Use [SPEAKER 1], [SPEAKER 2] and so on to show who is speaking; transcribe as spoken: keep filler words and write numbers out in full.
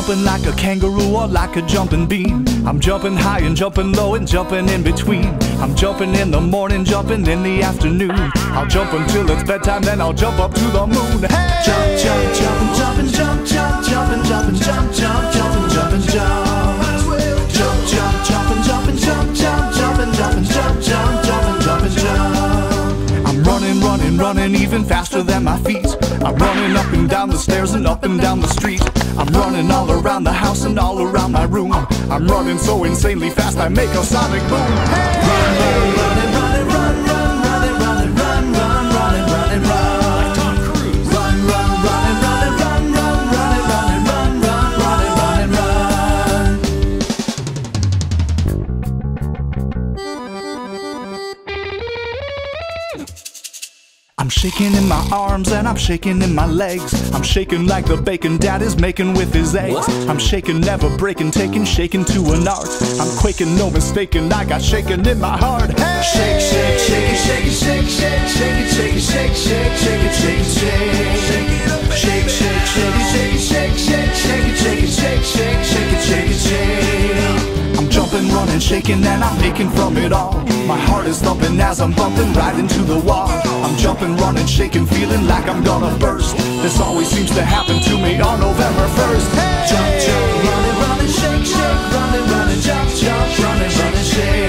[SPEAKER 1] jumping like a kangaroo or like a jumping bean. I'm jumping high and jumping low and jumping in between. I'm jumping in the morning, jumping in the afternoon. I'll jump until it's bedtime, then I'll jump up to the moon. Hey! Jump, jump, jump, and jump, and jump, jump, jump, and jump, and jump, jump, jump, and jump, and jump. Jump, jump, jump, and jump, and jump, jump, jump, and jump, and jump, jump, jump, and jump, and jump. I'm running, running, running even faster than my feet. I'm running up and down the stairs and up and down the street. I'm running all around the house and all around my room. I'm running so insanely fast I make a sonic boom. Hey! Run, run, running, running, run, run, running, running, run, run, running, running, run. Like Tom Cruise. Run, run, running, running, run, run, running, running, run, run, running, running, run. I'm shaking in my arms and I'm shaking in my legs. I'm shaking like the bacon dad is making with his eggs. I'm shaking, never breaking, taking, shaking to an art. I'm quaking, no mistaking, I got shaking in my heart. Hey! Shake, shake, shake it, shake it, shake, shake, shake it, shake it, shake, shake, shake it, shake it, shake. Shake, shake, shake it, shake it, shake, shake, shake it, shake it, shake, shake, shake it, shake it, shake. I'm jumping, running, shaking, and I'm aching from it all. My heart is thumping as I'm bumping right into the wall. I'm jumping, running, shaking, feeling like I'm gonna burst. This always seems to happen to me on November first. Hey! Jump, jump, running, running, shake, shake, running, running, jump, jump, running, running, shake.